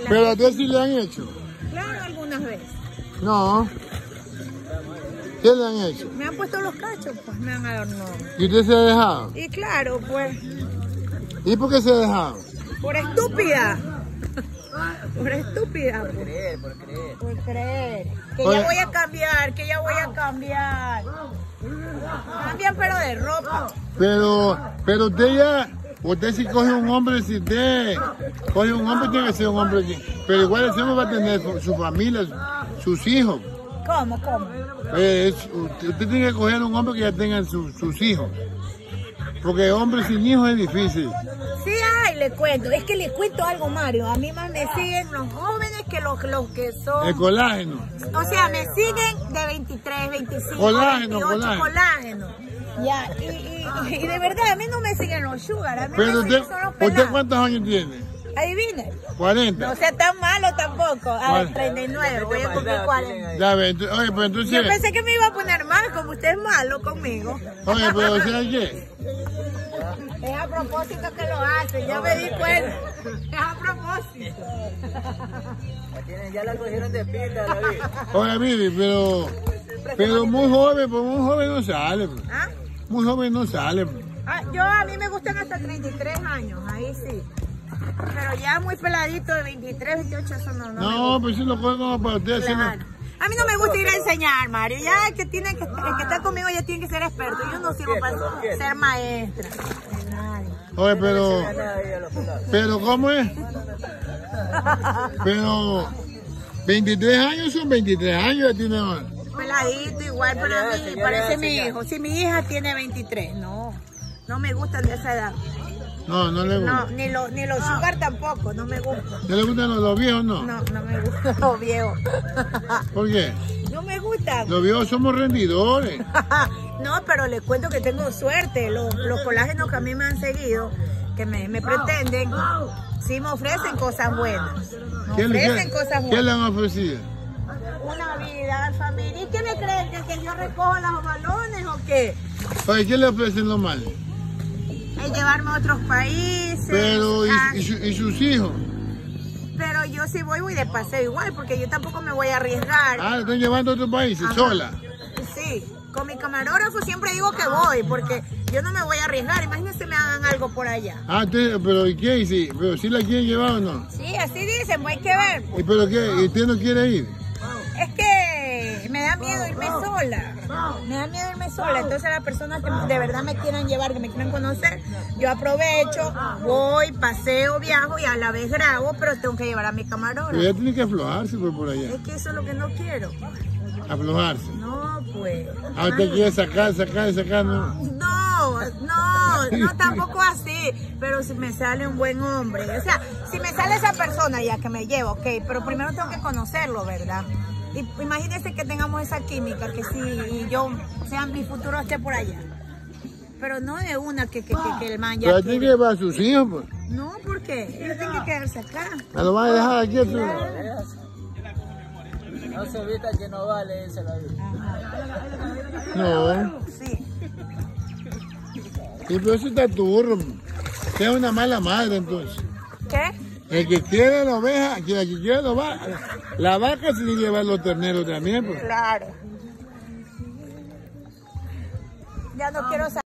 Pero a ti sí le han hecho. Claro, algunas veces. No. ¿Qué le han hecho? Me han puesto los cachos, pues me han adornado. ¿Y usted se ha dejado? Y claro, pues, ¿Y por qué se ha dejado? por estúpida. Por estúpida. Por creer, por creer. Por creer. Que Oye. ya voy a cambiar, que ya voy a cambiar. Cambian pero de ropa. Pero usted si coge un hombre, si usted coge un hombre, tiene que ser un hombre que, pero igual ese hombre va a tener su familia, sus hijos. ¿Cómo? Usted tiene que coger un hombre que ya tenga sus hijos. Porque hombre sin hijos es difícil. Sí, ay, le cuento. Es que le cuento algo, Mario. A mí más me siguen los jóvenes que los que son... El colágeno. O sea, me siguen de 23, 25, Colágeno, 28, colágeno. Ya, y de verdad, a mí no me siguen los sugar. A mí Pero me siguen usted, son los ¿usted pelados. cuántos años tiene? Adivine. 40. No sea tan malo tampoco. A ver, ¿Cuál? 39, voy a cumplir 40. Ya ve, oye, pues entonces... Yo pensé que me iba a poner mal, como usted es malo conmigo. Oye, pero ¿sabes qué? Es a propósito que lo hacen, ya me di cuenta. Es a propósito. Ya la cogieron de pinta, David. Oye, Vivi, pero muy joven, pues muy joven no sale. Pues. ¿Ah? Muy joven no sale. Pues. A mí me gustan hasta 33 años, ahí sí. Pero ya muy peladito de 23, 28, eso no. No, pues sí lo coge como para usted. Claro. A mí no me gusta ir a enseñar, Mario. Ya el que está conmigo ya tiene que ser experto. Yo no sirvo para ser maestra. De nadie. Oye, pero ¿cómo es? Pero 23 años son 23 años, ya tiene. Peladito igual para mí, parece mi hijo. Si mi hija tiene 23, no me gustan de esa edad. No le gusta. No, ni los sugar tampoco, no me gustan. ¿No le gustan los viejos, no? No me gustan los viejos. ¿Por qué? No me gustan. Los viejos somos rendidores. No, pero les cuento que tengo suerte. Los colágenos que a mí me han seguido, que me pretenden, sí me ofrecen cosas buenas. Me ofrecen cosas buenas. ¿Qué le han ofrecido? Una vida, familia. ¿Y qué me creen? ¿Que yo recojo los balones o qué? Oye, ¿qué le ofrecen lo mal? Es llevarme a otros países. Pero, ¿y sus hijos? Pero yo sí voy de paseo igual, porque yo tampoco me voy a arriesgar. Ah, ¿le están llevando a otros países, sola? Sí, con mi camarógrafo siempre digo que voy, porque yo no me voy a arriesgar. Imagínense me hagan algo por allá. Ah, pero ¿y qué? Sí, ¿pero sí la quieren llevar o no? Sí, así dicen, pues hay que ver. ¿Y pero qué? ¿Y usted no quiere ir? Es que me da miedo irme sola. Me da miedo irme sola. Entonces las personas que de verdad me quieran llevar, que me quieran conocer, yo aprovecho, voy, paseo, viajo y a la vez grabo, pero tengo que llevar a mi camarógrafo. Pero ya tiene que aflojarse pues, por allá. Es que eso es lo que no quiero. Aflojarse. No, pues. Ah, usted quiere sacar, ¿no? No, tampoco así, pero si me sale un buen hombre, o sea, si me sale esa persona ya que me llevo, ok, pero primero tengo que conocerlo, ¿verdad? Y imagínense que tengamos esa química, que si yo, o sea, mi futuro esté por allá, pero no de una que el man ya Pero tiene que llevar a sus hijos, pues. No, ¿por qué? Ellos tienen que quedarse acá. ¿Me lo van a dejar aquí? No se evita que no vale ese la vida. No. Sí. Y pero eso está turro. Usted es una mala madre, entonces. ¿Qué? El que quiere la oveja, el que quiere la vaca, se tiene que llevar los terneros también, pues. Claro. Ya no quiero saber.